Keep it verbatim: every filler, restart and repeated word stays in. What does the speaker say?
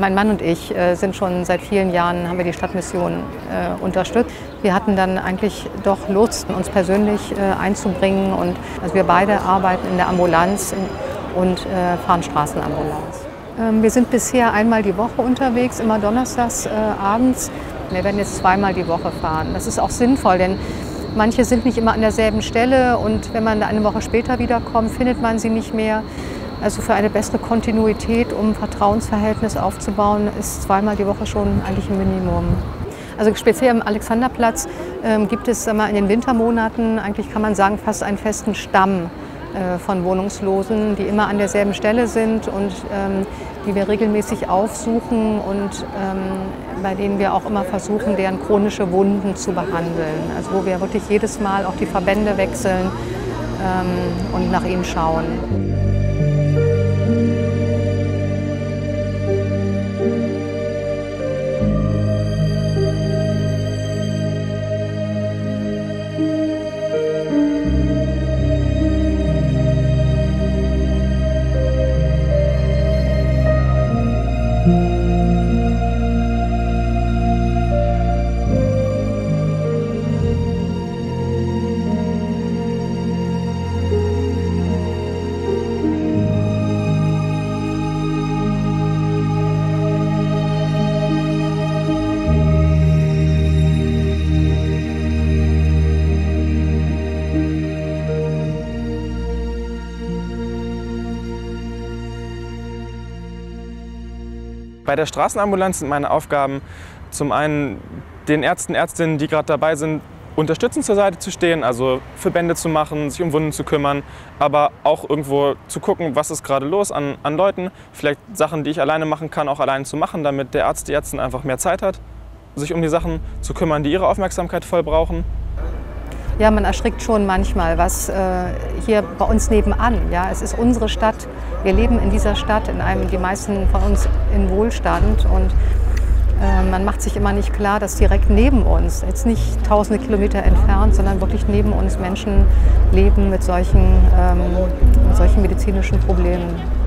Mein Mann und ich äh, sind schon seit vielen Jahren, haben wir die Stadtmission äh, unterstützt. Wir hatten dann eigentlich doch Lust, uns persönlich äh, einzubringen. Und, also wir beide arbeiten in der Ambulanz und äh, fahren Straßenambulanz. Ähm, wir sind bisher einmal die Woche unterwegs, immer donnerstags äh, abends. Wir werden jetzt zweimal die Woche fahren. Das ist auch sinnvoll, denn manche sind nicht immer an derselben Stelle und wenn man eine Woche später wiederkommt, findet man sie nicht mehr. Also für eine bessere Kontinuität, um ein Vertrauensverhältnis aufzubauen, ist zweimal die Woche schon eigentlich ein Minimum. Also speziell am Alexanderplatz ähm, gibt es sagen wir, in den Wintermonaten, eigentlich kann man sagen, fast einen festen Stamm äh, von Wohnungslosen, die immer an derselben Stelle sind und ähm, die wir regelmäßig aufsuchen und ähm, bei denen wir auch immer versuchen, deren chronische Wunden zu behandeln. Also wo wir wirklich jedes Mal auch die Verbände wechseln ähm, und nach ihnen schauen. Bei der Straßenambulanz sind meine Aufgaben zum einen den Ärzten, Ärztinnen, die gerade dabei sind, unterstützend zur Seite zu stehen, also Verbände zu machen, sich um Wunden zu kümmern, aber auch irgendwo zu gucken, was ist gerade los an, an Leuten, vielleicht Sachen, die ich alleine machen kann, auch alleine zu machen, damit der Arzt, die Ärztin einfach mehr Zeit hat, sich um die Sachen zu kümmern, die ihre Aufmerksamkeit voll brauchen. Ja, man erschrickt schon manchmal, was äh, hier bei uns nebenan, ja, es ist unsere Stadt. Wir leben in dieser Stadt, in einem, die meisten von uns in Wohlstand und äh, man macht sich immer nicht klar, dass direkt neben uns, jetzt nicht tausende Kilometer entfernt, sondern wirklich neben uns Menschen leben mit solchen, ähm, mit solchen medizinischen Problemen.